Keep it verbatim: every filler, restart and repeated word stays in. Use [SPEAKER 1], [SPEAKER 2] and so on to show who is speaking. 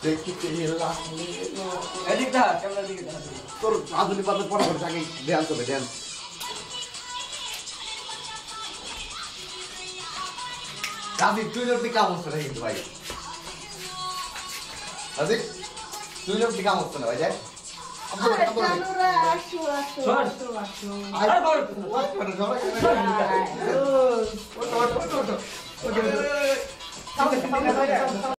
[SPEAKER 1] দেখতে হেলা
[SPEAKER 2] এদিক দা ক্যামেরা দিকে দা
[SPEAKER 1] তোর আধুনিক বাদে পড়া পড়া আগে ধ্যান করবে ধ্যান কাজী তুই লোক কাম হচ্ছে না কিন্তু ভাই কাজী তুই লোক কাম হচ্ছে না ভাই যাই
[SPEAKER 3] আরে জানুরা আসো আসো আসো আসো
[SPEAKER 1] আরে বল ওয়াট করে জমা করে
[SPEAKER 3] ওটো ওটো ওটো ওটো